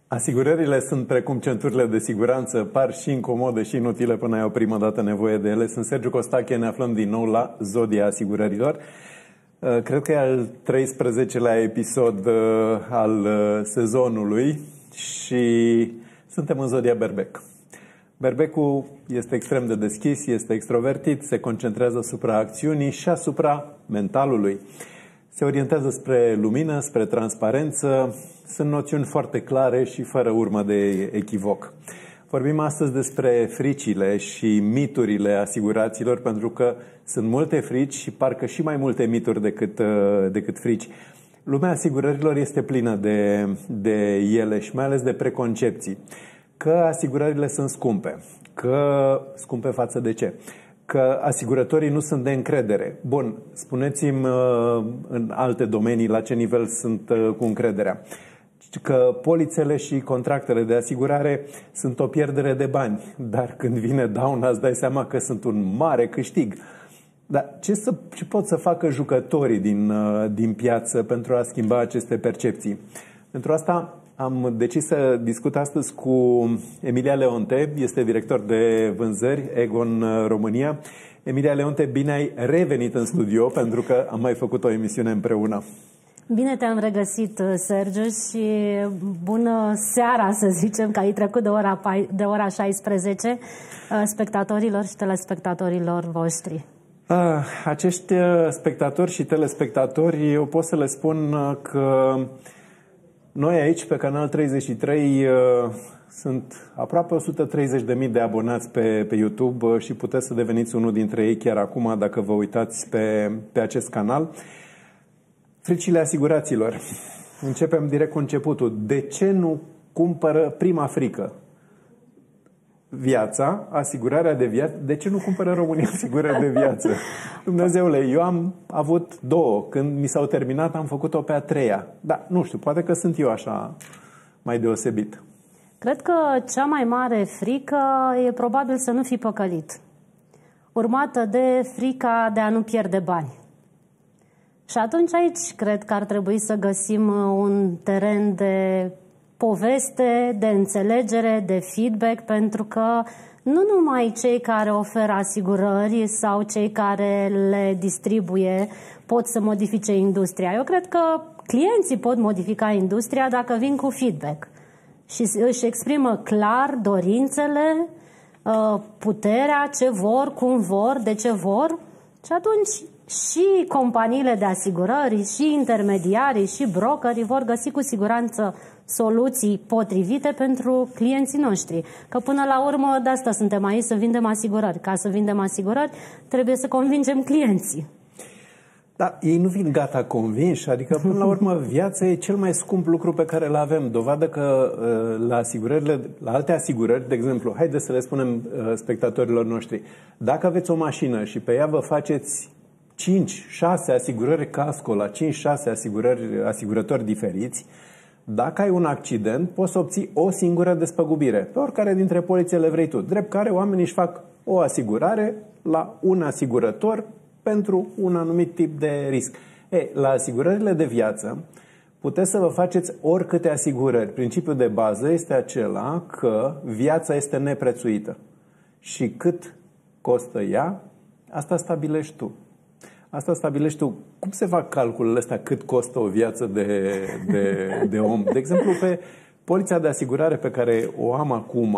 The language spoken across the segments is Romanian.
Asigurările sunt precum centurile de siguranță, par și incomode și inutile până ai o primă dată nevoie de ele. Sunt Sergiu Costache, ne aflăm din nou la Zodia Asigurărilor. Cred că e al 13-lea episod al sezonului și suntem în Zodia Berbec. Berbecul este extrem de deschis, este extrovertit, se concentrează asupra acțiunii și asupra mentalului. Se orientează spre lumină, spre transparență. Sunt noțiuni foarte clare și fără urmă de echivoc. Vorbim astăzi despre fricile și miturile asiguraților, pentru că sunt multe frici și parcă și mai multe mituri decât frici. Lumea asigurărilor este plină de ele și mai ales de preconcepții. Că asigurările sunt scumpe. Că scumpe față de ce? Că asigurătorii nu sunt de încredere. Bun, spuneți-mi în alte domenii la ce nivel sunt cu încrederea. Că polițele și contractele de asigurare sunt o pierdere de bani, dar când vine dauna îți dai seama că sunt un mare câștig. Dar ce pot să facă jucătorii din piață pentru a schimba aceste percepții? Pentru asta am decis să discut astăzi cu Emilia Leonte, este director de vânzări Egon România. Emilia Leonte, bine ai revenit în studio, pentru că am mai făcut o emisiune împreună. Bine te-am regăsit, Sergiu, și bună seara, să zicem, că ai trecut de ora 16 spectatorilor și telespectatorilor voștri. Acești spectatori și telespectatori, eu pot să le spun că noi aici, pe Canal 33, sunt aproape 130.000 de abonați pe YouTube și puteți să deveniți unul dintre ei chiar acum, dacă vă uitați pe acest canal. Fricile asiguraților. Începem direct cu începutul. De ce nu cumpără prima frică? Viața, asigurarea de viață. De ce nu cumpără România asigurări de viață? Dumnezeule, eu am avut două. Când mi s-au terminat, am făcut-o pe a treia. Da, nu știu, poate că sunt eu așa mai deosebit. Cred că cea mai mare frică e probabil să nu fi păcălit, urmată de frica de a nu pierde bani. Și atunci aici cred că ar trebui să găsim un teren de poveste, de înțelegere, de feedback, pentru că nu numai cei care oferă asigurări sau cei care le distribuie pot să modifice industria. Eu cred că clienții pot modifica industria dacă vin cu feedback și își exprimă clar dorințele, puterea, ce vor, cum vor, de ce vor. Și atunci și companiile de asigurări, și intermediarii, și brokerii vor găsi cu siguranță soluții potrivite pentru clienții noștri. Că până la urmă de asta suntem aici, să vindem asigurări. Ca să vindem asigurări trebuie să convingem clienții. Da, ei nu vin gata convinși, adică până la urmă viața e cel mai scump lucru pe care îl avem. Dovadă că la alte asigurări, de exemplu, haideți să le spunem spectatorilor noștri, dacă aveți o mașină și pe ea vă faceți 5-6 asigurări casco la 5-6 asigurători diferiți, dacă ai un accident, poți să obții o singură despăgubire. Pe oricare dintre polițele vrei tu. Drept care oamenii își fac o asigurare la un asigurător pentru un anumit tip de risc. La asigurările de viață puteți să vă faceți oricâte asigurări. Principiul de bază este acela că viața este neprețuită. Și cât costă ea, asta stabilești tu. Asta stabilești tu. Cum se fac calculele astea cât costă o viață de om? De exemplu, pe polița de asigurare pe care o am acum,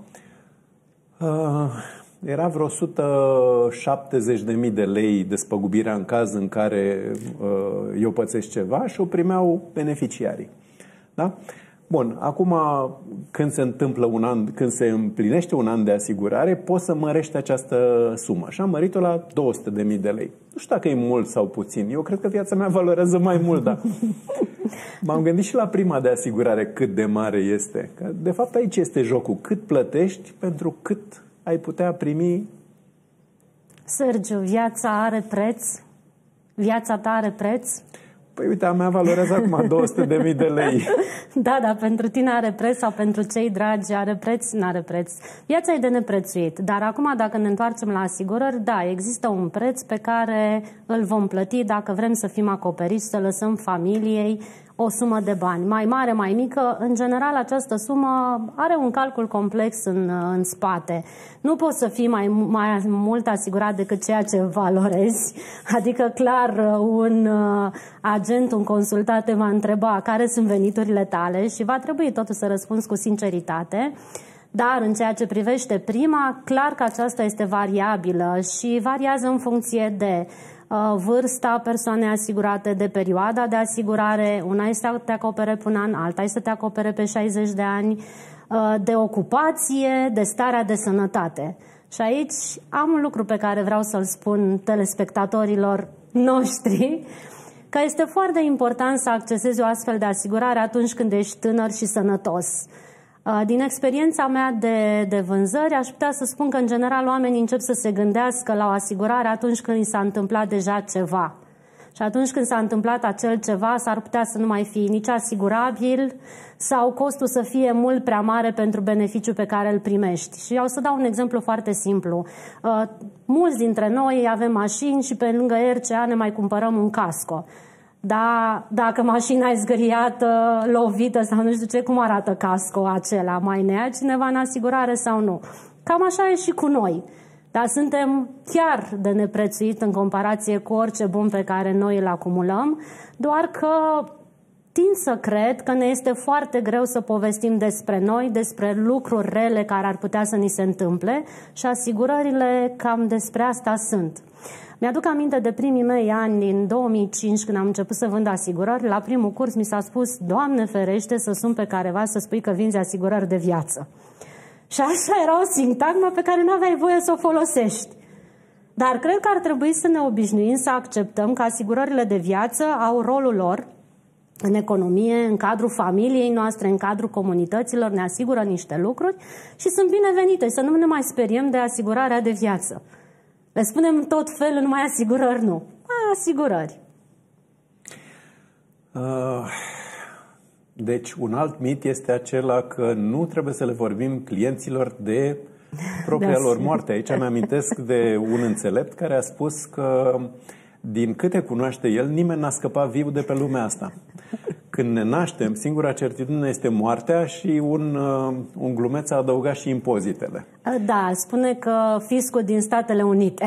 era vreo 170.000 de lei despăgubirea în caz în care eu pățesc ceva și o primeau beneficiarii. Da? Bun, acum când se întâmplă un an, când se împlinește un an de asigurare, poți să mărești această sumă. Și am mărit-o la 200.000 de lei. Nu știu dacă e mult sau puțin. Eu cred că viața mea valorează mai mult, dar m-am gândit și la prima de asigurare cât de mare este. Că de fapt aici este jocul. Cât plătești pentru cât ai putea primi. Sergiu, viața are preț? Viața ta are preț? Păi uite, a mea valorează acum 200.000 de lei. Da, dar pentru tine are preț sau pentru cei dragi are preț? N-are preț. Viața e de neprețuit. Dar acum, dacă ne întoarcem la asigurări, da, există un preț pe care îl vom plăti dacă vrem să fim acoperiți, să lăsăm familiei o sumă de bani. Mai mare, mai mică, în general această sumă are un calcul complex în spate. Nu poți să fii mai mult asigurat decât ceea ce valorezi. Adică, clar, un agent, un consultant te va întreba care sunt veniturile tale și va trebui totuși să răspunzi cu sinceritate. Dar în ceea ce privește prima, clar că aceasta este variabilă și variază în funcție de vârsta persoanei asigurate, de perioada de asigurare. Una este să te acopere pe un an, alta este să te acopere pe 60 de ani, de ocupație, de starea de sănătate. Și aici am un lucru pe care vreau să-l spun telespectatorilor noștri, că este foarte important să accesezi o astfel de asigurare atunci când ești tânăr și sănătos. Din experiența mea de vânzări, aș putea să spun că, în general, oamenii încep să se gândească la o asigurare atunci când i s-a întâmplat deja ceva. Și atunci când s-a întâmplat acel ceva, s-ar putea să nu mai fie nici asigurabil sau costul să fie mult prea mare pentru beneficiul pe care îl primești. Și o să dau un exemplu foarte simplu. Mulți dintre noi avem mașini și pe lângă RCA ne mai cumpărăm un casco. Da, dacă mașina e zgâriată, lovită sau nu știu ce, cum arată casco acela? Mai ne ia cineva în asigurare sau nu? Cam așa e și cu noi. Dar suntem chiar de neprețuit în comparație cu orice bun pe care noi îl acumulăm, doar că tind să cred că ne este foarte greu să povestim despre noi, despre lucruri rele care ar putea să ni se întâmple și asigurările cam despre asta sunt. Mi-aduc aminte de primii mei ani din 2005, când am început să vând asigurări. La primul curs mi s-a spus: Doamne ferește să sun pe careva să spui că vinzi asigurări de viață. Și așa era o sintagmă pe care nu aveai voie să o folosești. Dar cred că ar trebui să ne obișnuim să acceptăm că asigurările de viață au rolul lor în economie, în cadrul familiei noastre, în cadrul comunităților, ne asigură niște lucruri și sunt binevenite. Să nu ne mai speriem de asigurarea de viață. Le spunem tot felul, numai asigurări nu. Asigurări. Deci un alt mit este acela că nu trebuie să le vorbim clienților de propria lor moarte. Aici mi-amintesc de un înțelept care a spus că, din câte cunoaște el, nimeni n-a scăpat viu de pe lumea asta. Când ne naștem, singura certitudine este moartea și un glumeț a adăugat și impozitele. Da, spune că fiscul din Statele Unite.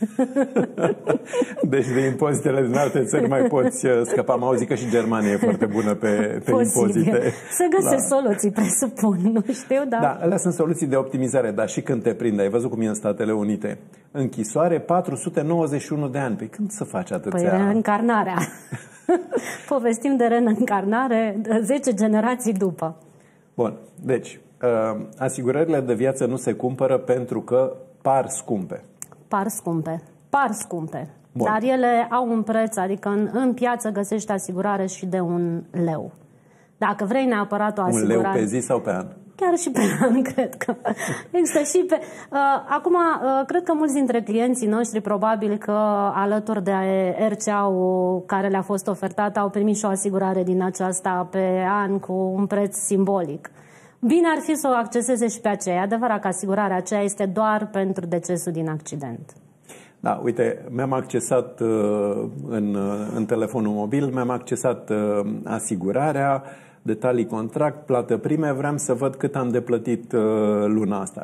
Deci de impozitele din alte țări mai poți scăpa. Am auzit că și Germania e foarte bună pe impozite. Se găsesc soluții, presupun, nu știu, da. Da, alea sunt soluții de optimizare, dar și când te prinde, ai văzut cum e în Statele Unite. Închisoare 491 de ani. Păi când să faci atâția? Păi reîncarnarea. Povestim de reîncarnare 10 generații după. Bun, deci asigurările de viață nu se cumpără pentru că par scumpe. Par scumpe. Bun. Dar ele au un preț, adică în piață găsești asigurare și de 1 leu. Dacă vrei neapărat o asigurare... 1 leu pe zi sau pe an? Chiar și pe an, cred că. Există și pe... Acum, cred că mulți dintre clienții noștri, probabil că alături de RCA-ul care le-a fost ofertat, au primit și o asigurare din aceasta pe an cu un preț simbolic. Bine ar fi să o acceseze și pe aceea. E adevărat că asigurarea aceea este doar pentru decesul din accident. Da, uite, mi-am accesat în telefonul mobil, mi-am accesat asigurarea, detalii contract, plată prime, vreau să văd cât am de plătit luna asta.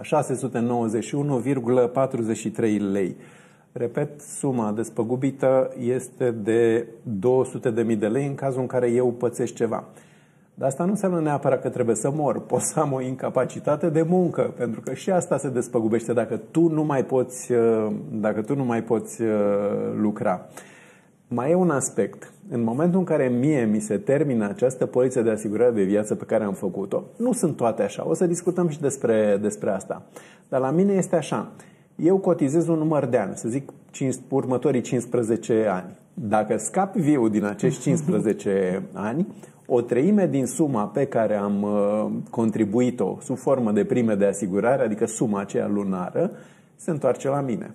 691,43 lei. Repet, suma despăgubită este de 200.000 de lei în cazul în care eu pățesc ceva. Dar asta nu înseamnă neapărat că trebuie să mor. Pot să am o incapacitate de muncă, pentru că și asta se despăgubește dacă tu nu mai poți lucra. Mai e un aspect. În momentul în care mi se termină această poliță de asigurare de viață pe care am făcut-o, nu sunt toate așa. O să discutăm și despre asta. Dar la mine este așa. Eu cotizez un număr de ani, să zic următorii 15 ani. Dacă scap viu din acești 15 ani, o treime din suma pe care am contribuit-o sub formă de prime de asigurare, adică suma aceea lunară, se întoarce la mine.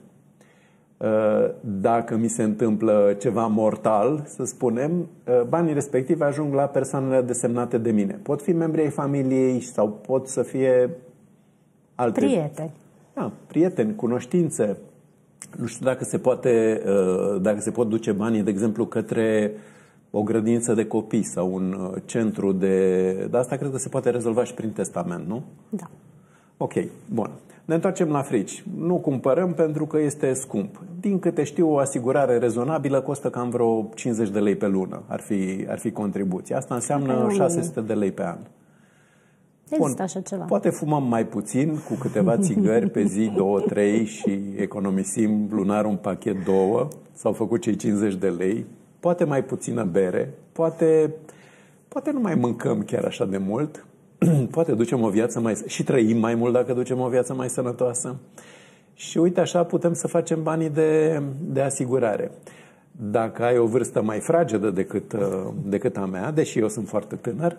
Dacă mi se întâmplă ceva mortal, să spunem, banii respectivi ajung la persoanele desemnate de mine. Pot fi membri ai familiei sau pot să fie alte... Prieteni. Da, prieteni, cunoștințe. Nu știu dacă se pot duce banii, de exemplu, către o grădiniță de copii sau un centru de asta cred că se poate rezolva și prin testament, nu? Da. Ok, bun. Ne întoarcem la frici. Nu cumpărăm pentru că este scump. Din câte știu, o asigurare rezonabilă costă cam vreo 50 de lei pe lună. Ar fi contribuția. Asta înseamnă 600 de lei pe an. Există așa ceva. Poate fumăm mai puțin, cu câteva țigări pe zi, 2-3 și economisim lunar un pachet 2. S-au făcut cei 50 de lei. Poate mai puțină bere. Poate nu mai mâncăm chiar așa de mult. Poate ducem o viață mai... și trăim mai mult dacă ducem o viață mai sănătoasă. Și uite așa putem să facem banii de asigurare. Dacă ai o vârstă mai fragedă decât a mea, deși eu sunt foarte tânăr,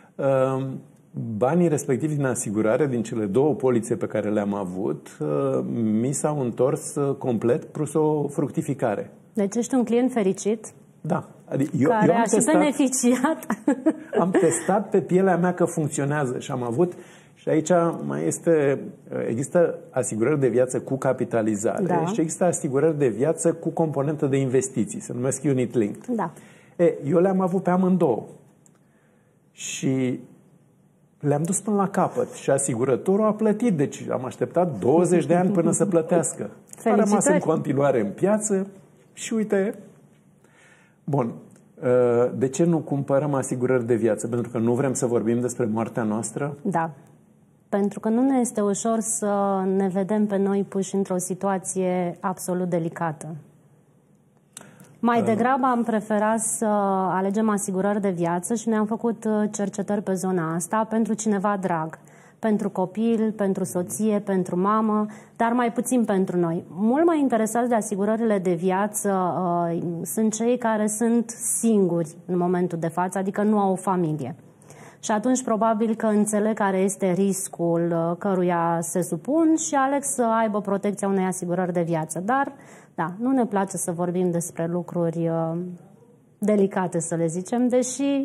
banii respectivi din asigurare, din cele 2 polițe pe care le-am avut, mi s-au întors complet plus o fructificare. Deci ești un client fericit? Da. Care a și beneficiat. Am testat pe pielea mea că funcționează și am avut, și aici există asigurări de viață cu capitalizare, da, și există asigurări de viață cu componentă de investiții, se numesc unit linked. Da. Eu le-am avut pe amândouă și le-am dus până la capăt și asigurătorul a plătit, deci am așteptat 20 de ani până să plătească. A rămas în continuare în piață și uite... Bun. De ce nu cumpărăm asigurări de viață? Pentru că nu vrem să vorbim despre moartea noastră? Da. Pentru că nu ne este ușor să ne vedem pe noi puși într-o situație absolut delicată. Mai degrabă am preferat să alegem asigurări de viață și ne-am făcut cercetări pe zona asta pentru cineva drag. Pentru copil, pentru soție, pentru mamă, dar mai puțin pentru noi. Mult mai interesați de asigurările de viață sunt cei care sunt singuri în momentul de față, adică nu au o familie. Și atunci probabil că înțeleg care este riscul căruia se supun și aleg să aibă protecția unei asigurări de viață. Dar, da, nu ne place să vorbim despre lucruri delicate, să le zicem, deși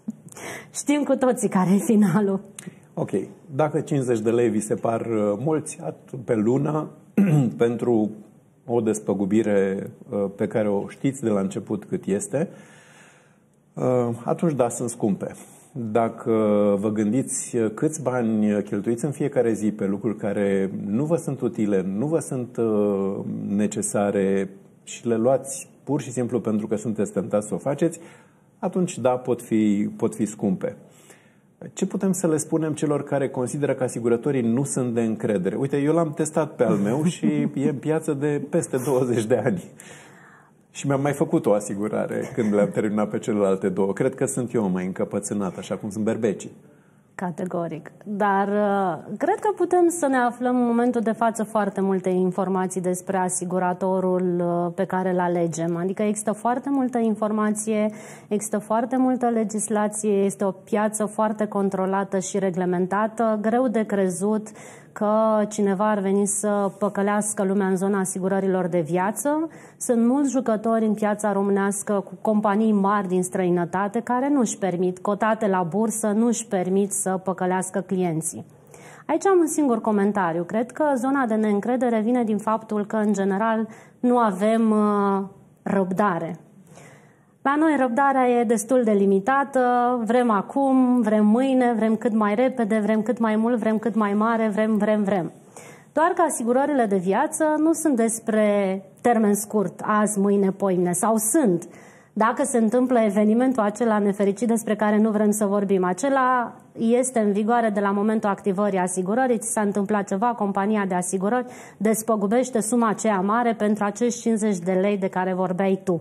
știm cu toții care e finalul. Ok. Dacă 50 de lei vi se par mulți pe lună pentru o despăgubire pe care o știți de la început cât este, atunci da, sunt scumpe. Dacă vă gândiți câți bani cheltuiți în fiecare zi pe lucruri care nu vă sunt utile, nu vă sunt necesare și le luați pur și simplu pentru că sunteți tentați să o faceți, atunci da, pot fi scumpe. Ce putem să le spunem celor care consideră că asigurătorii nu sunt de încredere? Uite, eu l-am testat pe al meu și e în piață de peste 20 de ani. Și mi-am mai făcut o asigurare când le-am terminat pe celelalte 2. Cred că sunt eu mai încăpățânat, așa cum sunt berbecii. Categoric. Dar cred că putem să ne aflăm în momentul de față foarte multe informații despre asiguratorul pe care îl alegem. Adică există foarte multă informație, există foarte multă legislație, este o piață foarte controlată și reglementată, greu de crezut că cineva ar veni să păcălească lumea în zona asigurărilor de viață. Sunt mulți jucători în piața românească cu companii mari din străinătate care nu își permit, cotate la bursă, nu își permit să păcălească clienții. Aici am un singur comentariu. Cred că zona de neîncredere vine din faptul că, în general, nu avem răbdare. La noi răbdarea e destul de limitată, vrem acum, vrem mâine, vrem cât mai repede, vrem cât mai mult, vrem cât mai mare, vrem. Doar că asigurările de viață nu sunt despre termen scurt, azi, mâine, poimine, sau sunt. Dacă se întâmplă evenimentul acela nefericit despre care nu vrem să vorbim, acela este în vigoare de la momentul activării asigurării, ți s-a întâmplat ceva, compania de asigurări despăgubește suma aceea mare pentru acești 50 de lei de care vorbeai tu.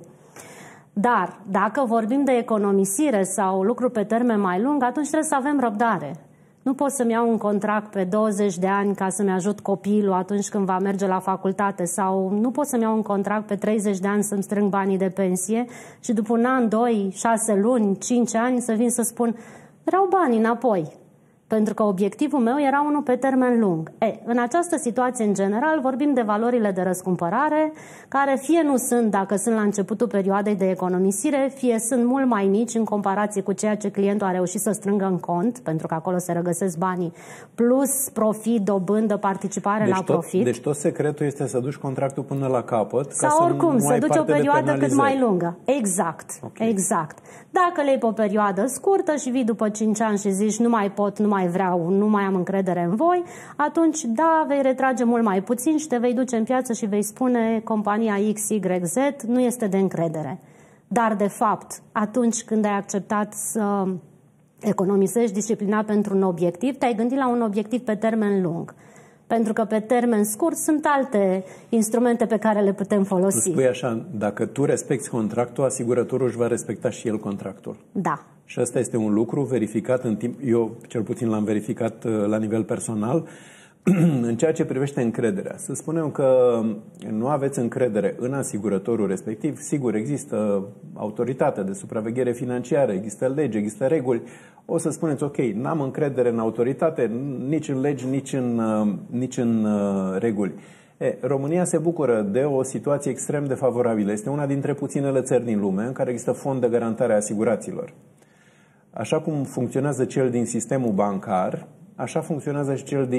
Dar dacă vorbim de economisire sau lucruri pe termen mai lung, atunci trebuie să avem răbdare. Nu pot să-mi iau un contract pe 20 de ani ca să-mi ajut copilul atunci când va merge la facultate sau nu pot să-mi iau un contract pe 30 de ani să-mi strâng banii de pensie și după un an, 2, 6 luni, 5 ani să vin să spun vreau banii înapoi. Pentru că obiectivul meu era unul pe termen lung. În această situație, în general, vorbim de valorile de răscumpărare, care fie nu sunt, dacă sunt la începutul perioadei de economisire, fie sunt mult mai mici în comparație cu ceea ce clientul a reușit să strângă în cont, pentru că acolo se regăsesc banii, plus profit, dobândă, participare la profit. Deci tot secretul este să duci contractul până la capăt, sau ca oricum, să duci o perioadă cât mai lungă. Exact, okay. Exact. Dacă le iei pe o perioadă scurtă și vii după 5 ani și zici nu mai pot, nu mai vreau, nu mai am încredere în voi, atunci da, vei retrage mult mai puțin și te vei duce în piață și vei spune compania XYZ nu este de încredere. Dar de fapt, atunci când ai acceptat să economisești disciplinat pentru un obiectiv, te-ai gândit la un obiectiv pe termen lung. Pentru că pe termen scurt sunt alte instrumente pe care le putem folosi. Spui așa, dacă tu respecti contractul, asigurătorul își va respecta și el contractul. Da. Și asta este un lucru verificat în timp, eu cel puțin l-am verificat la nivel personal, în ceea ce privește încrederea. Să spunem că nu aveți încredere în asigurătorul respectiv, sigur, există autoritate de supraveghere financiară, există lege, există reguli. O să spuneți, ok, n-am încredere în autoritate, nici în legi, nici în reguli. România se bucură de o situație extrem de favorabilă. Este una dintre puținele țări din lume în care există fond de garantare a asiguraților. Așa cum funcționează cel din sistemul bancar, așa funcționează și cel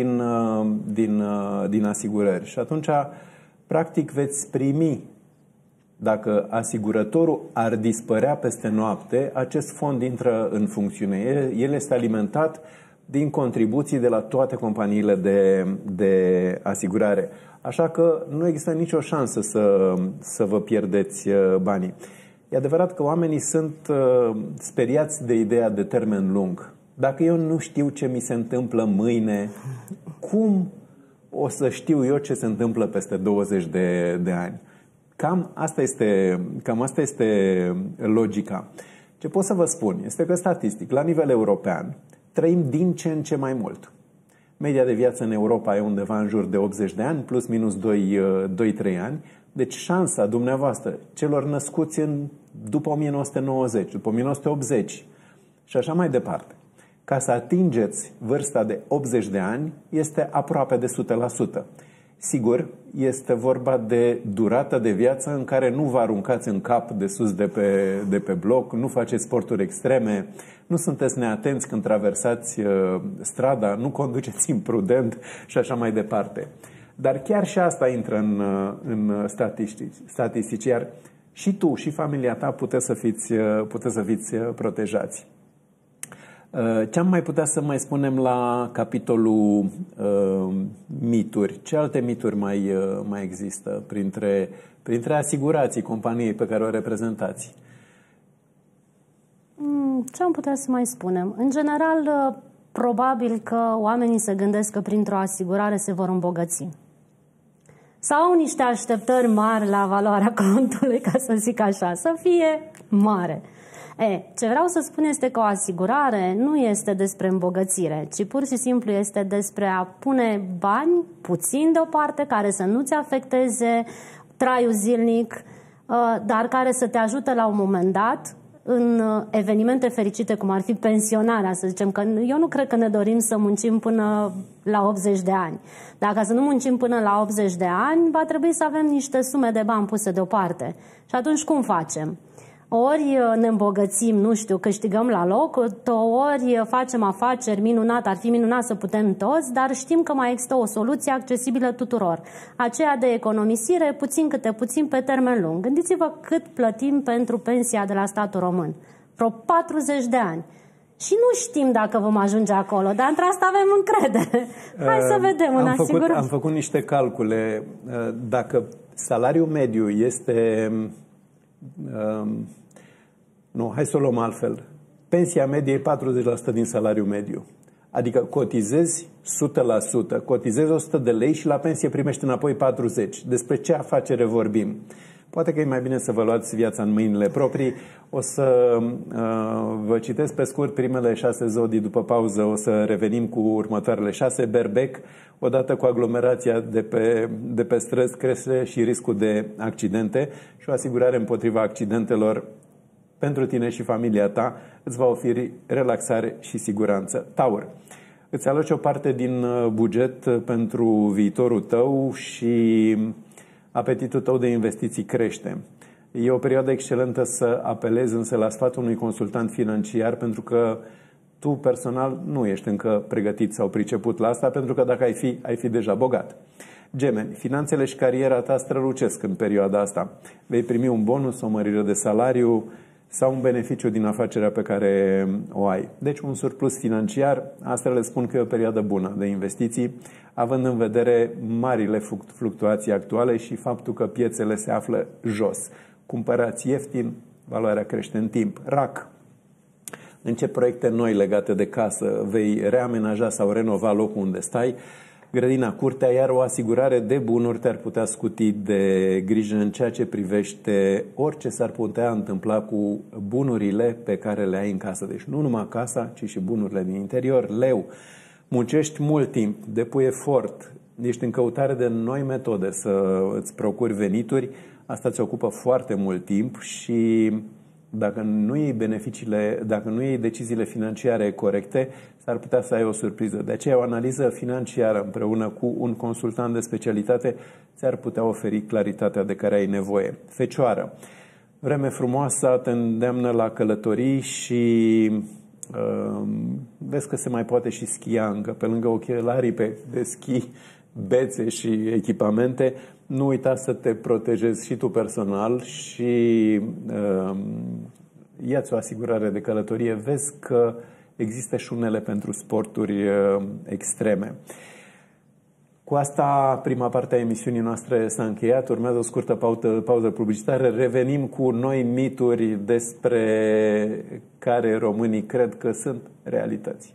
din asigurări. Și atunci, practic, veți primi, dacă asigurătorul ar dispărea peste noapte, acest fond intră în funcțiune. El este alimentat din contribuții de la toate companiile de asigurare. Așa că nu există nicio șansă să vă pierdeți banii. E adevărat că oamenii sunt speriați de ideea de termen lung. Dacă eu nu știu ce mi se întâmplă mâine, cum o să știu eu ce se întâmplă peste 20 de ani? Cam asta este logica. Ce pot să vă spun este că statistic, la nivel european, trăim din ce în ce mai mult. Media de viață în Europa e undeva în jur de 80 de ani, plus minus 2-3 ani. Deci șansa dumneavoastră, celor născuți după 1990, după 1980 și așa mai departe, ca să atingeți vârsta de 80 de ani, este aproape de 100%. Sigur, este vorba de durata de viață în care nu vă aruncați în cap de sus de pe bloc, nu faceți sporturi extreme, nu sunteți neatenți când traversați strada, nu conduceți imprudent și așa mai departe. Dar chiar și asta intră în statistici, iar și tu și familia ta puteți să fiți protejați. Ce am mai putea să mai spunem la capitolul mituri? Ce alte mituri mai există printre asigurații companiei pe care o reprezentați? Ce am putea să mai spunem? În general, probabil că oamenii se gândesc că printr-o asigurare se vor îmbogăți. Sau au niște așteptări mari la valoarea contului, ca să zic așa, să fie mare. Ce vreau să spun este că o asigurare nu este despre îmbogățire, ci pur și simplu este despre a pune bani puțin deoparte, care să nu-ți afecteze traiul zilnic, dar care să te ajute la un moment dat în evenimente fericite, cum ar fi pensionarea, să zicem, că eu nu cred că ne dorim să muncim până la 80 de ani. Dacă să nu muncim până la 80 de ani, va trebui să avem niște sume de bani puse deoparte. Și atunci cum facem? Ori ne îmbogățim, nu știu, câștigăm la loc, ori facem afaceri minunat, ar fi minunat să putem toți, dar știm că mai există o soluție accesibilă tuturor. Aceea de economisire, puțin câte puțin, pe termen lung. Gândiți-vă cât plătim pentru pensia de la statul român. Vreo 40 de ani. Și nu știm dacă vom ajunge acolo, dar între asta avem încredere. Hai să vedem în asigurări. Am făcut niște calcule. Dacă salariul mediu este... Nu, hai să o luăm altfel. Pensia medie e 40% din salariul mediu. Adică cotizezi 100%, cotizezi 100 de lei și la pensie primești înapoi 40. Despre ce afacere vorbim? Poate că e mai bine să vă luați viața în mâinile proprii. O să vă citesc pe scurt primele 6 zodii, după pauză o să revenim cu următoarele 6. Berbec, odată cu aglomerația de pe străzi crește și riscul de accidente și o asigurare împotriva accidentelor pentru tine și familia ta îți va oferi relaxare și siguranță. Taur, îți aloci o parte din buget pentru viitorul tău și apetitul tău de investiții crește. E o perioadă excelentă să apelezi însă la sfatul unui consultant financiar, pentru că tu personal nu ești încă pregătit sau priceput la asta, pentru că dacă ai fi deja bogat. Gemeni, finanțele și cariera ta strălucesc în perioada asta. Vei primi un bonus, o mărire de salariu sau un beneficiu din afacerea pe care o ai. Deci un surplus financiar, asta le spun că e o perioadă bună de investiții, având în vedere marile fluctuații actuale și faptul că piețele se află jos. Cumpărați ieftin, valoarea crește în timp. Rac. În ce proiecte noi legate de casă vei reamenaja sau renova locul unde stai, grădina, curtea, iar o asigurare de bunuri te-ar putea scuti de grijă în ceea ce privește orice s-ar putea întâmpla cu bunurile pe care le ai în casă. Deci nu numai casa, ci și bunurile din interior. Leu, muncești mult timp, depui efort, ești în căutare de noi metode să îți procuri venituri, asta îți ocupă foarte mult timp și dacă nu iei deciziile financiare corecte, s-ar putea să ai o surpriză. De aceea o analiză financiară împreună cu un consultant de specialitate ți-ar putea oferi claritatea de care ai nevoie. Fecioară. Vreme frumoasă te îndeamnă la călătorii și vezi că se mai poate și schia încă. Pe lângă ochelarii de schi, bețe și echipamente, nu uita să te protejezi și tu personal și ia-ți o asigurare de călătorie. Vezi că există și unele pentru sporturi extreme. Cu asta, prima parte a emisiunii noastre s-a încheiat. Urmează o scurtă pauză publicitară. Revenim cu noi mituri despre care românii cred că sunt realități.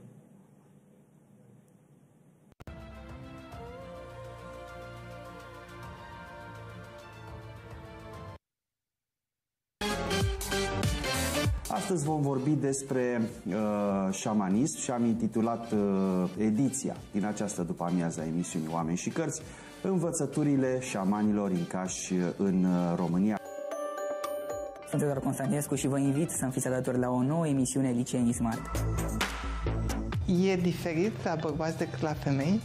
Astăzi vom vorbi despre șamanism și am intitulat ediția din această după-amiază a emisiunii Oameni și Cărți, învățăturile șamanilor incași în România. Sunt Teodor Constantinescu și vă invit să-mi fiți alături la o nouă emisiune Liceenii Smart. E diferit la bărbați decât la femei?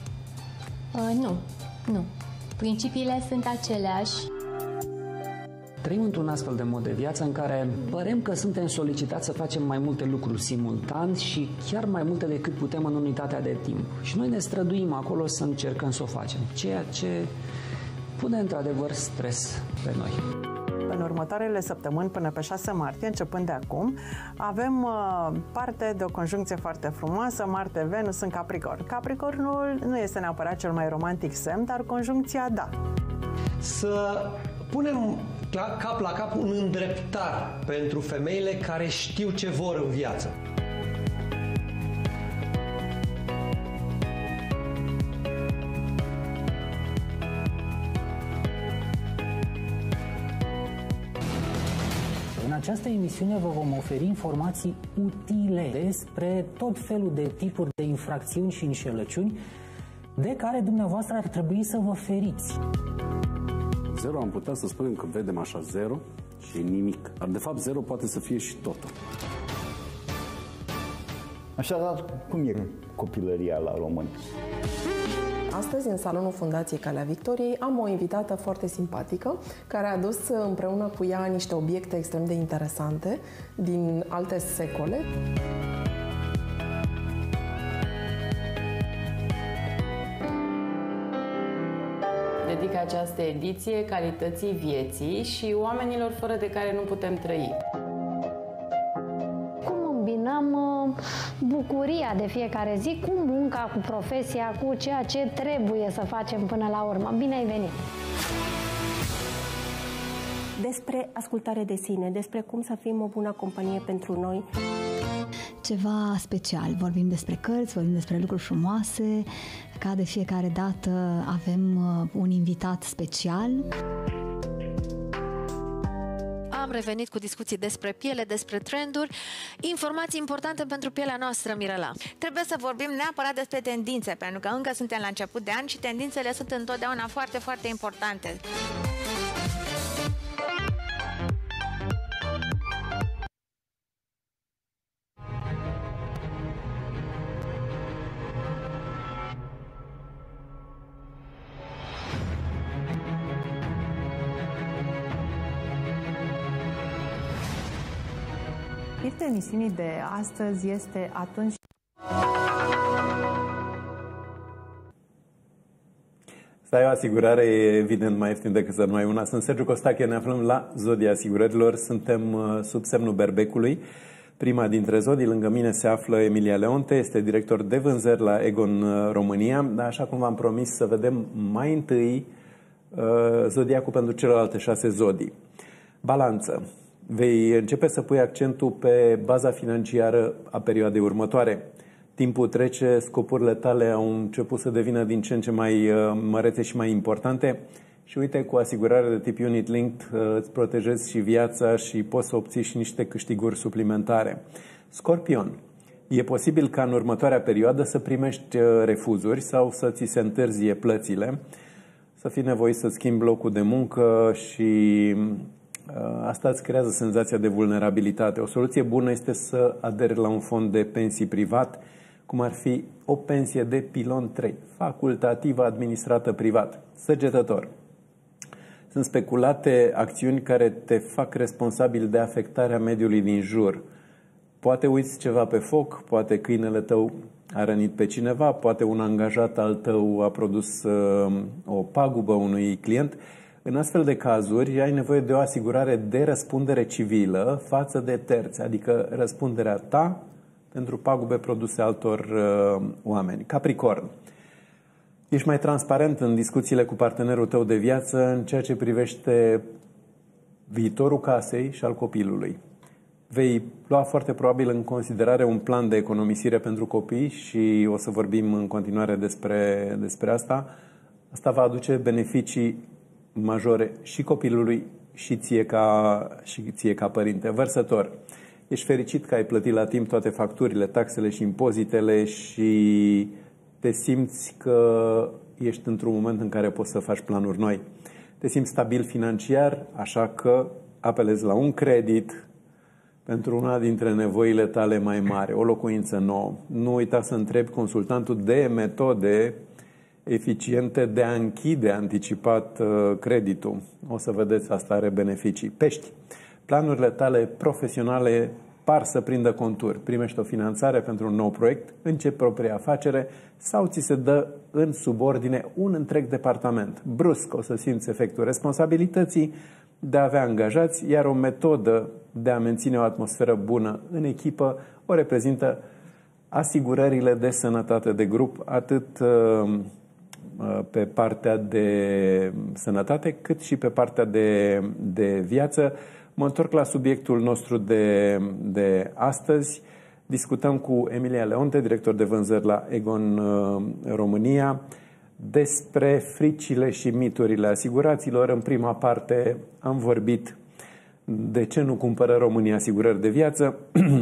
Nu. Principiile sunt aceleași. Trăim într-un astfel de mod de viață în care părem că suntem solicitați să facem mai multe lucruri simultan și chiar mai multe decât putem în unitatea de timp. Și noi ne străduim acolo să încercăm să o facem, ceea ce pune într-adevăr stres pe noi. În următoarele săptămâni, până pe 6 martie, începând de acum, avem parte de o conjuncție foarte frumoasă, Marte-Venus în Capricorn. Capricornul nu este neapărat cel mai romantic semn, dar conjuncția da. Să punem cap la cap un îndreptar pentru femeile care știu ce vor în viață. În această emisiune vă vom oferi informații utile despre tot felul de tipuri de infracțiuni și înșelăciuni de care dumneavoastră ar trebui să vă feriți. Zero am putea să spunem că vedem așa zero și nimic. Dar de fapt zero poate să fie și totul. Așadar, cum e copilăria la români? Astăzi, în salonul Fundației Calea Victoriei, am o invitată foarte simpatică, care a adus împreună cu ea niște obiecte extrem de interesante din alte secole. Dedic această ediție calității vieții și oamenilor fără de care nu putem trăi. Cum îmbinăm bucuria de fiecare zi cu munca, cu profesia, cu ceea ce trebuie să facem până la urmă. Bine ai venit! Despre ascultare de sine, despre cum să fim o bună companie pentru noi. Ceva special. Vorbim despre cărți, vorbim despre lucruri frumoase. Ca de fiecare dată avem un invitat special. Am revenit cu discuții despre piele, despre trenduri, informații importante pentru pielea noastră, Mirela. Trebuie să vorbim neapărat despre tendințe, pentru că încă suntem la început de an și tendințele sunt întotdeauna foarte, foarte importante. Subiectul emisiunii de astăzi este atunci... Să ai o asigurare e evident mai ieftin decât să nu ai una. Sunt Sergiu Costache, ne aflăm la Zodia Asigurărilor, suntem sub semnul berbecului. Prima dintre zodii, lângă mine se află Emilia Leonte, este director de vânzări la Egon România, dar așa cum v-am promis să vedem mai întâi zodiacul pentru celelalte 6 zodii. Balanță. Vei începe să pui accentul pe baza financiară a perioadei următoare. Timpul trece, scopurile tale au început să devină din ce în ce mai mărețe și mai importante și uite, cu asigurare de tip Unit Linked îți protejezi și viața și poți să obții și niște câștiguri suplimentare. Scorpion. E posibil ca în următoarea perioadă să primești refuzuri sau să ți se întârzie plățile, să fii nevoit să schimbi locul de muncă și asta îți creează senzația de vulnerabilitate. O soluție bună este să aderi la un fond de pensii privat, cum ar fi o pensie de pilon 3, facultativă administrată privat. Săgetător. Sunt speculate acțiuni care te fac responsabil de afectarea mediului din jur. Poate uiți ceva pe foc, poate câinele tău a rănit pe cineva, poate un angajat al tău a produs o pagubă unui client. În astfel de cazuri ai nevoie de o asigurare de răspundere civilă față de terți, adică răspunderea ta pentru pagube produse altor oameni. Capricorn. Ești mai transparent în discuțiile cu partenerul tău de viață în ceea ce privește viitorul casei și al copilului. Vei lua foarte probabil în considerare un plan de economisire pentru copii și o să vorbim în continuare despre asta. Asta va aduce beneficii majore și copilului și ție ca părinte. Vărsător. Ești fericit că ai plătit la timp toate facturile, taxele și impozitele și te simți că ești într-un moment în care poți să faci planuri noi. Te simți stabil financiar, așa că apelezi la un credit pentru una dintre nevoile tale mai mari, o locuință nouă. Nu uita să întrebi consultantul de metode eficiente de a închide anticipat creditul. O să vedeți, asta are beneficii. Pești. Planurile tale profesionale par să prindă contur. Primești o finanțare pentru un nou proiect, începi propria afacere sau ți se dă în subordine un întreg departament. Brusc o să simți efectul responsabilității de a avea angajați, iar o metodă de a menține o atmosferă bună în echipă o reprezintă asigurările de sănătate de grup, atât pe partea de sănătate, cât și pe partea de viață. Mă întorc la subiectul nostru de astăzi. Discutăm cu Emilia Leonte, director de vânzări la Egon România, despre fricile și miturile asiguraților. În prima parte am vorbit de ce nu cumpără România asigurări de viață.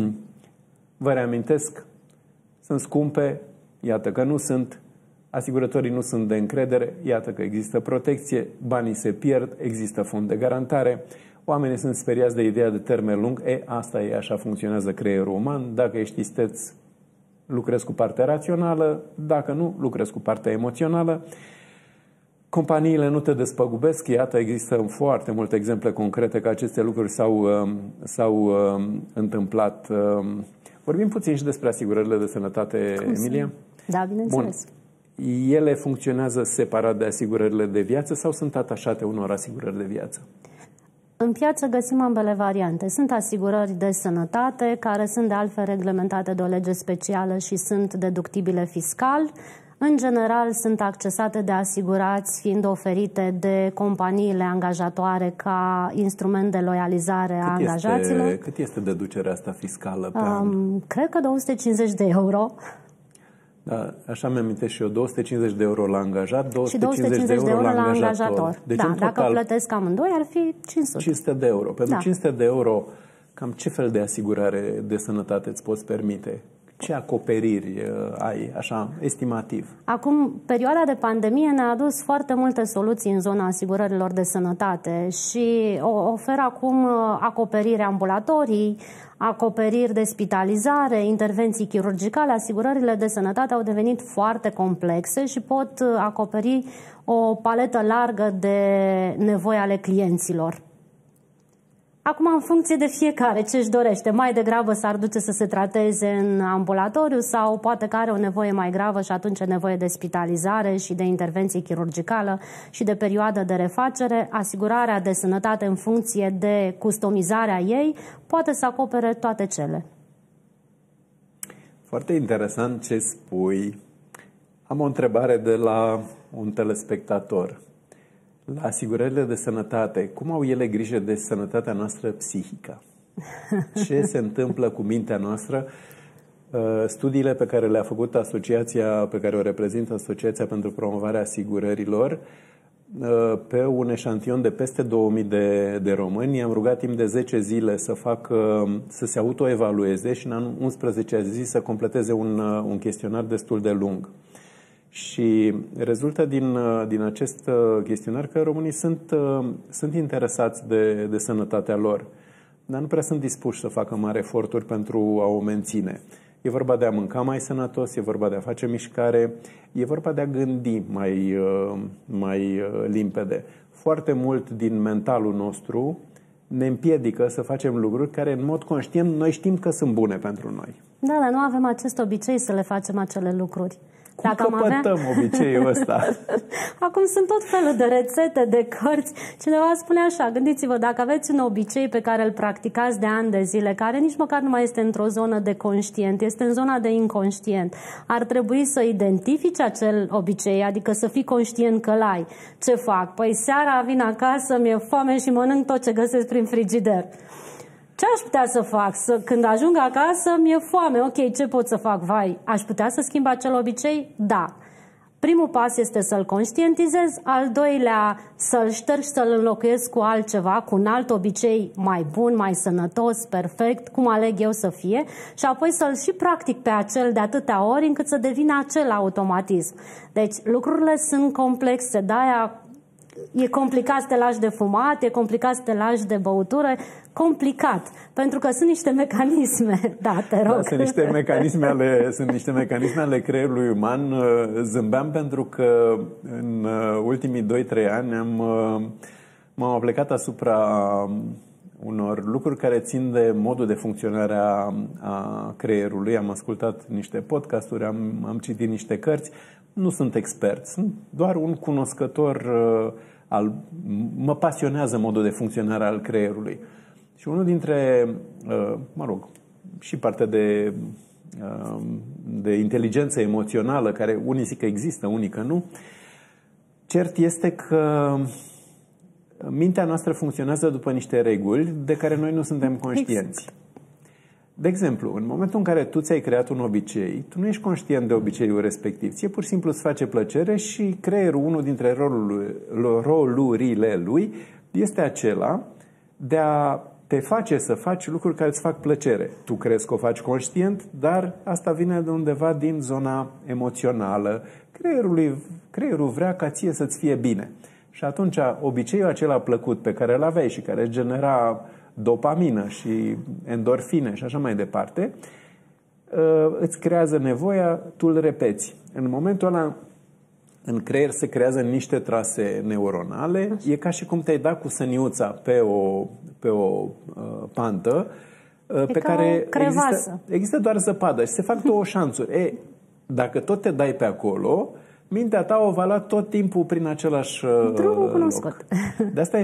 Vă reamintesc, sunt scumpe, iată că nu sunt. Asigurătorii nu sunt de încredere, iată că există protecție, banii se pierd, există fond de garantare, oamenii sunt speriați de ideea de termen lung, asta e, așa funcționează creierul uman, dacă ești isteț, lucrezi cu partea rațională, dacă nu, lucrezi cu partea emoțională. Companiile nu te despăgubesc, iată, există foarte multe exemple concrete că aceste lucruri s-au întâmplat. Vorbim puțin și despre asigurările de sănătate, Emilia? Da, bineînțeles. Bun. Ele funcționează separat de asigurările de viață sau sunt atașate unor asigurări de viață? În piață găsim ambele variante. Sunt asigurări de sănătate, care sunt de altfel reglementate de o lege specială și sunt deductibile fiscal. În general, sunt accesate de asigurați, fiind oferite de companiile angajatoare ca instrument de loializare a angajaților. Cât este deducerea asta fiscală pe an? Cred că 250 de euro. Da, așa mi-am amintesc și eu, 250 de euro la angajat, 250 de euro la angajator. Deci, da, în total, dacă plătesc amândoi, ar fi 500. 500 de euro. Pentru 500 de euro, cam ce fel de asigurare de sănătate îți poți permite? Ce acoperiri ai, așa, estimativ? Acum, perioada de pandemie ne-a adus foarte multe soluții în zona asigurărilor de sănătate și oferă acum acoperiri ambulatorii, acoperiri de spitalizare, intervenții chirurgicale. Asigurările de sănătate au devenit foarte complexe și pot acoperi o paletă largă de nevoi ale clienților. Acum, în funcție de fiecare ce își dorește, mai degrabă s-ar duce să se trateze în ambulatoriu sau poate că are o nevoie mai gravă și atunci e nevoie de spitalizare și de intervenție chirurgicală și de perioadă de refacere. Asigurarea de sănătate în funcție de customizarea ei poate să acopere toate cele. Foarte interesant ce spui. Am o întrebare de la un telespectator. La asigurările de sănătate, cum au ele grijă de sănătatea noastră psihică? Ce se întâmplă cu mintea noastră? Studiile pe care le-a făcut asociația, pe care o reprezintă Asociația pentru Promovarea Asigurărilor, pe un eșantion de peste 2000 de români, i-am rugat timp de 10 zile să se autoevalueze și în 11 zi să completeze un chestionar destul de lung. Și rezultă din acest chestionar că românii sunt interesați de sănătatea lor, dar nu prea sunt dispuși să facă mari eforturi pentru a o menține. E vorba de a mânca mai sănătos, e vorba de a face mișcare, e vorba de a gândi mai limpede. Foarte mult din mentalul nostru ne împiedică să facem lucruri care în mod conștient noi știm că sunt bune pentru noi. Da, dar nu avem acest obicei să le facem acele lucruri. Cum căpătăm obiceiul ăsta? Acum sunt tot felul de rețete, de cărți. Cineva spune așa, gândiți-vă, dacă aveți un obicei pe care îl practicați de ani de zile, care nici măcar nu mai este într-o zonă de conștient, este în zona de inconștient, ar trebui să identifici acel obicei, adică să fii conștient că l-ai. Ce fac? Păi seara vin acasă, mi-e foame și mănânc tot ce găsesc prin frigider. Ce aș putea să fac? Când ajung acasă, mi-e foame. Ok, ce pot să fac? Vai, aș putea să schimb acel obicei? Da. Primul pas este să-l conștientizez, al doilea să-l șterg și să-l înlocuiesc cu altceva, cu un alt obicei mai bun, mai sănătos, perfect, cum aleg eu să fie, și apoi să-l și practic pe acel de atâtea ori încât să devină acel automatism. Deci lucrurile sunt complexe, de-aia e complicat să te lași de fumat, e complicat să te lași de băutură, complicat, pentru că sunt niște mecanisme. Da, te rog. Da, sunt niște mecanisme ale creierului uman. Zâmbeam pentru că în ultimii 2-3 ani m-am aplicat asupra unor lucruri care țin de modul de funcționare a creierului. Am ascultat niște podcasturi, am citit niște cărți. Nu sunt expert, sunt doar un cunoscător mă pasionează modul de funcționare al creierului. Și unul dintre, și partea de inteligență emoțională, care unii zic că există, unii că nu, cert este că mintea noastră funcționează după niște reguli de care noi nu suntem conștienți. De exemplu, în momentul în care tu ți-ai creat un obicei, tu nu ești conștient de obiceiul respectiv. Ție pur și simplu îți face plăcere și creierul, unul dintre rolurile lui, este acela de a te face să faci lucruri care îți fac plăcere. Tu crezi că o faci conștient, dar asta vine de undeva din zona emoțională. Creierul vrea ca ție să-ți fie bine. Și atunci obiceiul acela plăcut pe care îl aveai și care genera dopamină și endorfine și așa mai departe, îți creează nevoia, tu îl repeți. În momentul ăla, în creier se creează niște trase neuronale, e ca și cum te-ai dat cu săniuța pe o pantă pe care există doar zăpadă și se fac două șanțuri. Dacă tot te dai pe acolo, mintea ta o va lua tot timpul prin același loc. De asta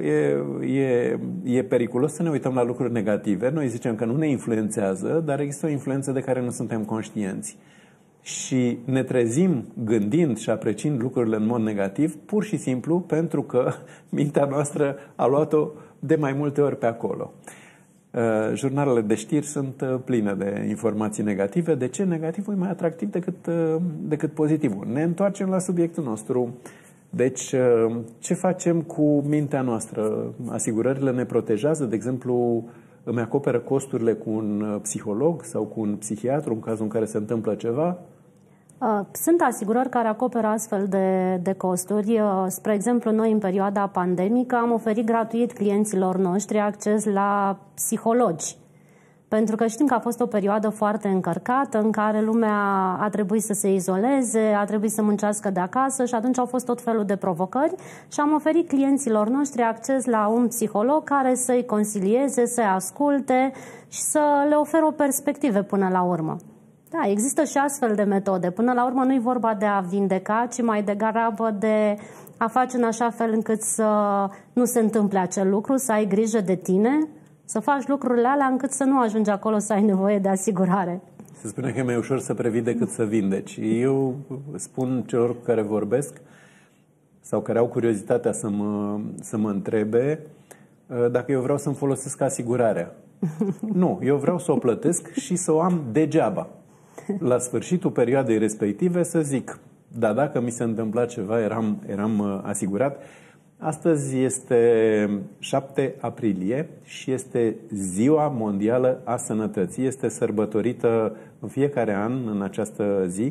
e periculos să ne uităm la lucruri negative. Noi zicem că nu ne influențează, dar există o influență de care nu suntem conștienți. Și ne trezim gândind și apreciind lucrurile în mod negativ, pur și simplu pentru că mintea noastră a luat-o de mai multe ori pe acolo. Jurnalele de știri sunt pline de informații negative. De ce? Negativul e mai atractiv decât pozitivul. Ne întoarcem la subiectul nostru. Deci, ce facem cu mintea noastră? Asigurările ne protejează? De exemplu, îmi acoperă costurile cu un psiholog sau cu un psihiatru în cazul în care se întâmplă ceva? Sunt asigurări care acoperă astfel de costuri. Spre exemplu, noi în perioada pandemică am oferit gratuit clienților noștri acces la psihologi. Pentru că știm că a fost o perioadă foarte încărcată în care lumea a trebuit să se izoleze, a trebuit să muncească de acasă și atunci au fost tot felul de provocări și am oferit clienților noștri acces la un psiholog care să-i consilieze, să-i asculte și să le ofere o perspectivă până la urmă. Da, există și astfel de metode. Până la urmă nu e vorba de a vindeca, ci mai degrabă de a face în așa fel încât să nu se întâmple acel lucru, să ai grijă de tine, să faci lucrurile alea încât să nu ajungi acolo să ai nevoie de asigurare. Se spune că e mai ușor să previi decât să vindeci. Eu spun celor cu care vorbesc sau care au curiozitatea să mă întrebe dacă eu vreau să-mi folosesc asigurarea. Nu, eu vreau să o plătesc și să o am degeaba. La sfârșitul perioadei respective să zic, da, dacă mi se întâmpla ceva, eram asigurat. Astăzi este 7 aprilie și este Ziua Mondială a Sănătății. Este sărbătorită în fiecare an în această zi.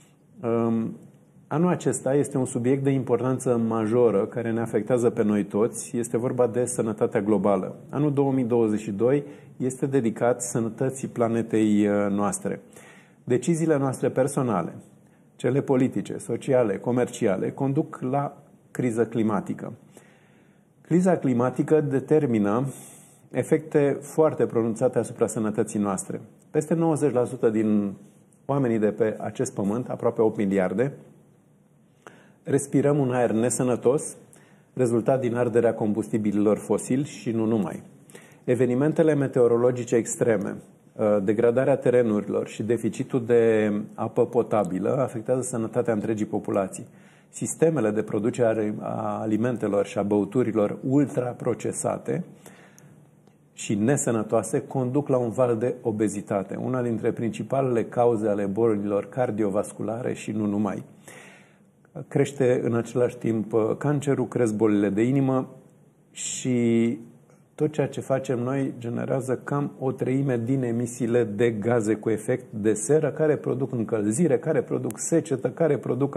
Anul acesta este un subiect de importanță majoră care ne afectează pe noi toți. Este vorba de sănătatea globală. Anul 2022 este dedicat sănătății planetei noastre. Deciziile noastre personale, cele politice, sociale, comerciale, conduc la criză climatică. Criza climatică determină efecte foarte pronunțate asupra sănătății noastre. Peste 90% din oamenii de pe acest pământ, aproape 8 miliarde, respirăm un aer nesănătos, rezultat din arderea combustibililor fosili și nu numai. Evenimentele meteorologice extreme, degradarea terenurilor și deficitul de apă potabilă afectează sănătatea întregii populații. Sistemele de producere a alimentelor și a băuturilor ultraprocesate și nesănătoase conduc la un val de obezitate, una dintre principalele cauze ale bolilor cardiovasculare și nu numai. Crește în același timp cancerul, cresc bolile de inimă și tot ceea ce facem noi generează cam 1/3 din emisiile de gaze cu efect de seră, care produc încălzire, care produc secetă, care produc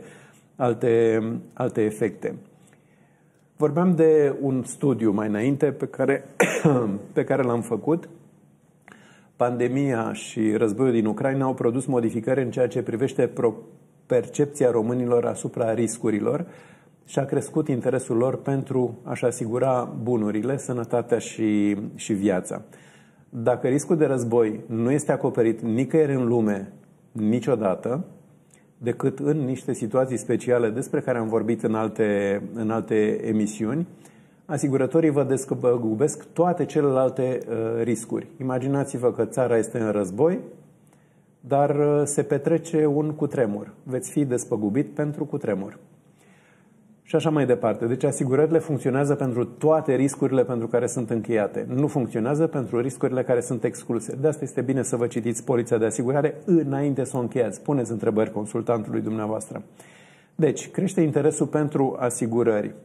alte efecte. Vorbeam de un studiu mai înainte pe care l-am făcut. Pandemia și războiul din Ucraina au produs modificări în ceea ce privește percepția românilor asupra riscurilor și a crescut interesul lor pentru a-și asigura bunurile, sănătatea și viața. Dacă riscul de război nu este acoperit nicăieri în lume niciodată, decât în niște situații speciale despre care am vorbit în alte emisiuni, asigurătorii vă despăgubesc toate celelalte riscuri. Imaginați-vă că țara este în război, dar se petrece un cutremur. Veți fi despăgubit pentru cutremur. Și așa mai departe. Deci asigurările funcționează pentru toate riscurile pentru care sunt încheiate. Nu funcționează pentru riscurile care sunt excluse. De asta este bine să vă citiți polița de asigurare înainte să o încheiați. Puneți întrebări consultantului dumneavoastră. Deci, crește interesul pentru asigurări.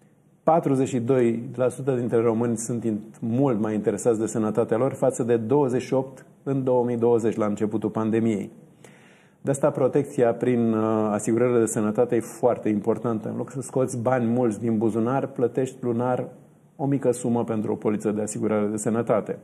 42% dintre români sunt mult mai interesați de sănătatea lor față de 28% în 2020, la începutul pandemiei. De asta protecția prin asigurările de sănătate e foarte importantă. În loc să scoți bani mulți din buzunar, plătești lunar o mică sumă pentru o poliță de asigurare de sănătate.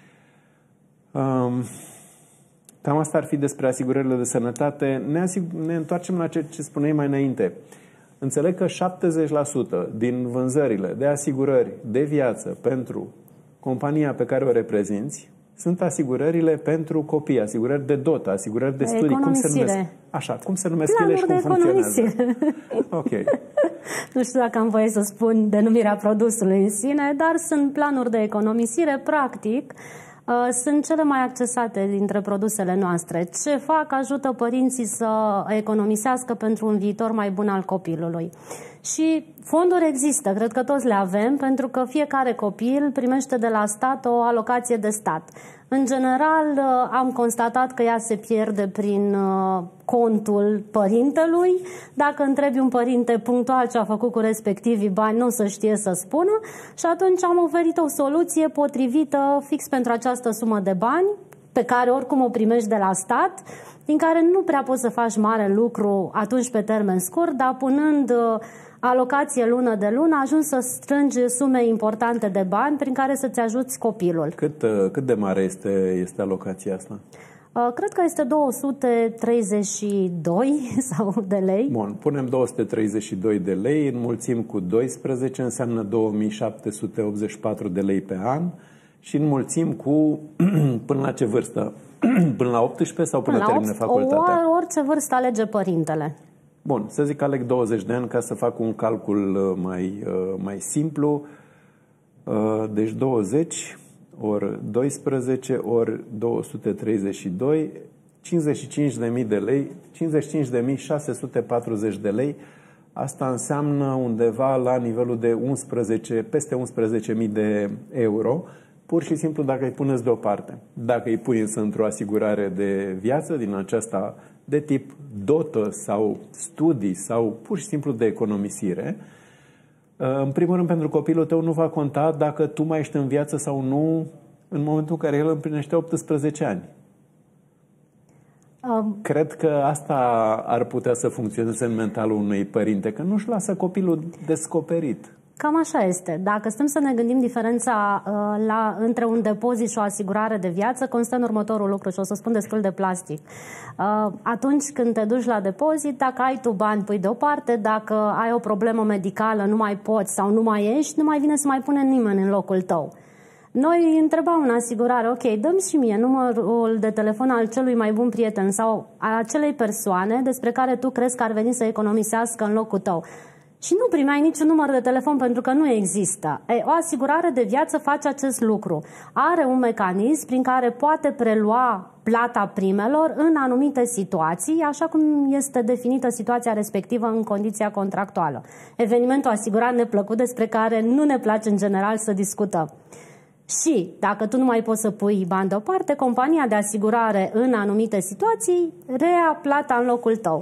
Cam asta ar fi despre asigurările de sănătate. Ne întoarcem la ce spuneai mai înainte. Înțeleg că 70% din vânzările de asigurări de viață pentru compania pe care o reprezinți sunt asigurările pentru copii, asigurări de dot, asigurări de studii. Cum se numesc? Așa, cum se numesc ele și cum funcționează? Ok. Nu știu dacă am voie să spun denumirea produsului în sine, dar sunt planuri de economisire, practic. Sunt cele mai accesate dintre produsele noastre. Ce fac? Ajută părinții să economisească pentru un viitor mai bun al copilului. Și fonduri există, cred că toți le avem, pentru că fiecare copil primește de la stat o alocație de stat. În general, am constatat că ea se pierde prin contul părintelui. Dacă întrebi un părinte punctual ce a făcut cu respectivii bani, nu o să știe să spună. Și atunci am oferit o soluție potrivită fix pentru această sumă de bani, pe care oricum o primești de la stat, din care nu prea poți să faci mare lucru atunci pe termen scurt, dar punând alocație lună de lună, ajungi să strângi sume importante de bani prin care să-ți ajuți copilul. Cât de mare este alocația asta? Cred că este 232 sau de lei. Bun, punem 232 de lei, înmulțim cu 12, înseamnă 2784 de lei pe an și înmulțim cu până la ce vârstă? Până la 18 sau până termină facultatea? Orice vârstă alege părintele. Bun, să zic că aleg 20 de ani ca să fac un calcul mai simplu. Deci 20 ori 12 ori 232, 55.000 de lei, 55.640 de lei. Asta înseamnă undeva la nivelul de peste 11.000 de euro, pur și simplu dacă îi puneți deoparte. Dacă îi pui însă într-o asigurare de viață din aceasta de tip dotă sau studii sau pur și simplu de economisire, în primul rând pentru copilul tău nu va conta dacă tu mai ești în viață sau nu în momentul în care el împlinește 18 ani. Cred că asta ar putea să funcționeze în mentalul unui părinte, că nu-și lasă copilul descoperit. Cam așa este. Dacă stăm să ne gândim diferența între un depozit și o asigurare de viață, constă în următorul lucru și o să spun destul de plastic. Atunci când te duci la depozit, dacă ai tu bani, pui deoparte, dacă ai o problemă medicală, nu mai poți sau nu mai ești, nu mai vine să mai pune nimeni în locul tău. Noi întrebam în asigurare, ok, dă-mi și mie numărul de telefon al celui mai bun prieten sau al acelei persoane despre care tu crezi că ar veni să economisească în locul tău. Și nu primeai niciun număr de telefon pentru că nu există. O asigurare de viață face acest lucru. Are un mecanism prin care poate prelua plata primelor în anumite situații, așa cum este definită situația respectivă în condiția contractuală. Evenimentul asigurat neplăcut despre care nu ne place în general să discutăm. Și dacă tu nu mai poți să pui bani deoparte, compania de asigurare în anumite situații rea plata în locul tău.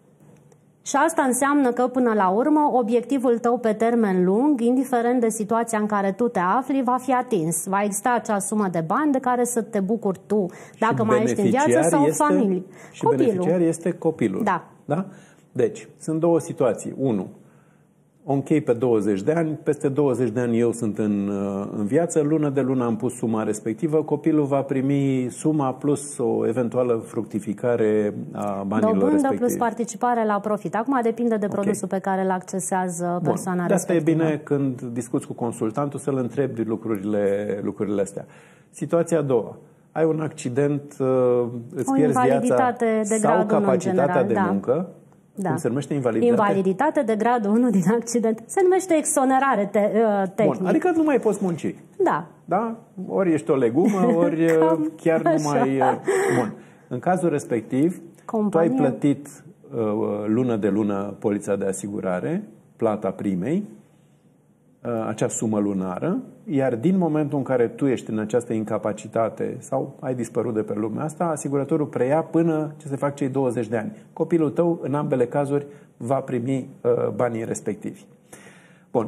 Și asta înseamnă că, până la urmă, obiectivul tău pe termen lung, indiferent de situația în care tu te afli, va fi atins. Va exista acea sumă de bani de care să te bucuri tu, dacă mai ești în viață sau familie. Și beneficiar este copilul. Da. Da? Deci, sunt două situații. Unu, o închei pe 20 de ani, peste 20 de ani eu sunt în viață, lună de lună am pus suma respectivă, copilul va primi suma plus o eventuală fructificare a banilor dobândă respectivi. plus participare la profit. Acum depinde de produsul pe care îl accesează persoana respectivă. De asta e bine când discuți cu consultantul să-l întrebi lucrurile astea. Situația a doua. Ai un accident, îți pierzi viața sau capacitatea de muncă. Da. Cum se numește invaliditate? Invaliditate de gradul 1 din accident. Se numește exonerare tehnică. Bun, adică nu mai poți munci. Da. Da? Ori ești o legumă, ori chiar nu mai... Bun. În cazul respectiv, tu ai plătit lună de lună polița de asigurare, plata primei, acea sumă lunară, iar din momentul în care tu ești în această incapacitate sau ai dispărut de pe lumea asta, asigurătorul preia până ce se fac cei 20 de ani. Copilul tău, în ambele cazuri, va primi banii respectivi. Bun.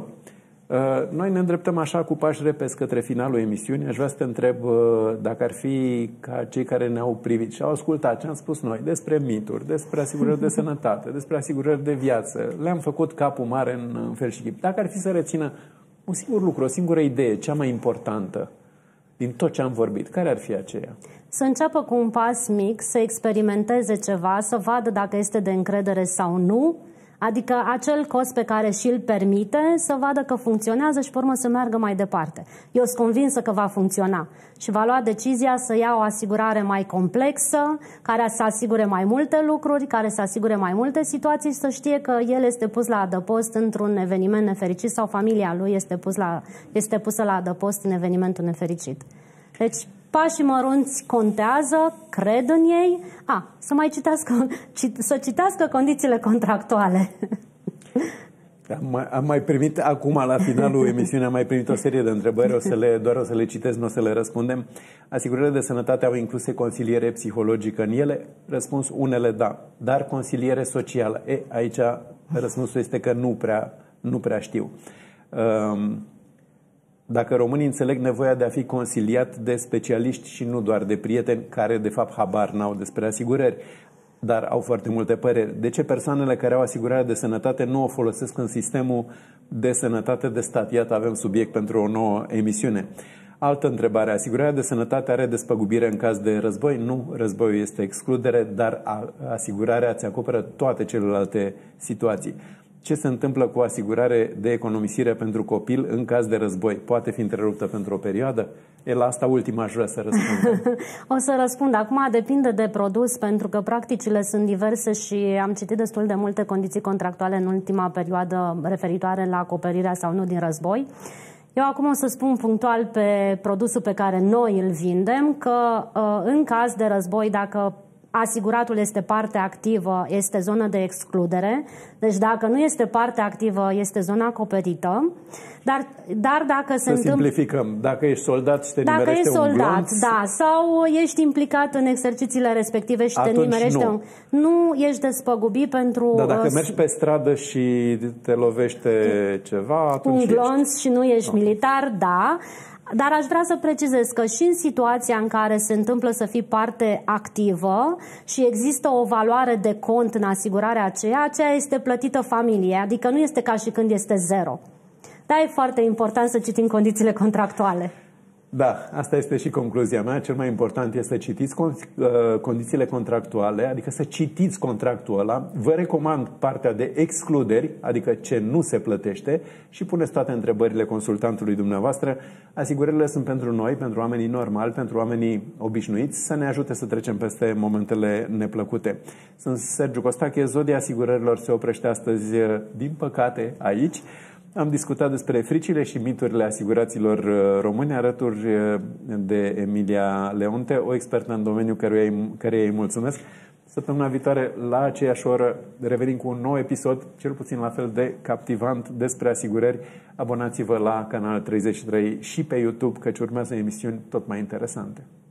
Noi ne îndreptăm așa cu pași repezi către finalul emisiunii. Aș vrea să te întreb dacă ar fi ca cei care ne-au privit și au ascultat ce am spus noi despre mituri, despre asigurări de sănătate, despre asigurări de viață. Le-am făcut capul mare în fel și chip. Dacă ar fi să rețină un singur lucru, o singură idee, cea mai importantă din tot ce am vorbit, care ar fi aceea? Să înceapă cu un pas mic, să experimenteze ceva, să vadă dacă este de încredere sau nu, adică acel cost pe care și-l permite, să vadă că funcționează și pe urmă să meargă mai departe. Eu sunt convinsă că va funcționa și va lua decizia să ia o asigurare mai complexă, care să asigure mai multe lucruri, care să asigure mai multe situații și să știe că el este pus la adăpost într-un eveniment nefericit sau familia lui este pusă la adăpost în evenimentul nefericit. Deci, pașii mărunți contează, cred în ei. Să citească condițiile contractuale. Am mai primit, acum la finalul emisiunii, am mai primit o serie de întrebări, doar o să le citesc, nu o să le răspundem. Asigurările de sănătate au incluse consiliere psihologică în ele? Răspuns, unele da, dar consiliere socială. Aici răspunsul este că nu prea știu. Dacă românii înțeleg nevoia de a fi consiliat de specialiști și nu doar de prieteni care de fapt habar n-au despre asigurări, dar au foarte multe păreri. De ce persoanele care au asigurare de sănătate nu o folosesc în sistemul de sănătate de stat? Iată, avem subiect pentru o nouă emisiune. Altă întrebare. Asigurarea de sănătate are despăgubire în caz de război? Nu, războiul este excludere, dar asigurarea îți acoperă toate celelalte situații. Ce se întâmplă cu asigurare de economisire pentru copil în caz de război? Poate fi întreruptă pentru o perioadă? La asta ultima aș vrea să răspund. O să răspund. Acum depinde de produs, pentru că practicile sunt diverse și am citit destul de multe condiții contractuale în ultima perioadă referitoare la acoperirea sau nu din război. Eu acum o să spun punctual pe produsul pe care noi îl vindem că în caz de război, dacă asiguratul este parte activă, este zonă de excludere. Deci dacă nu este parte activă, este zona acoperită. Dar dacă se întâmplă... simplificăm. Dacă ești soldat și te nimerește un glonț... Dacă ești soldat, da, sau ești implicat în exercițiile respective și te nimerește nu ești despăgubit pentru... Dar dacă mergi pe stradă și te lovește ceva, atunci un glonț și nu ești militar, da. Dar aș vrea să precizez că și în situația în care se întâmplă să fii parte activă și există o valoare de cont în asigurarea aceea este plătită familiei, adică nu este ca și când este zero. Dar e foarte important să citim condițiile contractuale. Da, asta este și concluzia mea. Cel mai important este să citiți condițiile contractuale, adică să citiți contractul ăla. Vă recomand partea de excluderi, adică ce nu se plătește, și puneți toate întrebările consultantului dumneavoastră. Asigurările sunt pentru noi, pentru oamenii normali, pentru oamenii obișnuiți, să ne ajute să trecem peste momentele neplăcute. Sunt Sergiu Costache, Zodia Asigurărilor se oprește astăzi, din păcate, aici. Am discutat despre fricile și miturile asiguraților români alături de Emilia Leonte, o expertă în domeniu căreia îi mulțumesc. Săptămâna viitoare, la aceeași oră, revenim cu un nou episod, cel puțin la fel de captivant, despre asigurări. Abonați-vă la Canal 33 și pe YouTube, căci urmează emisiuni tot mai interesante.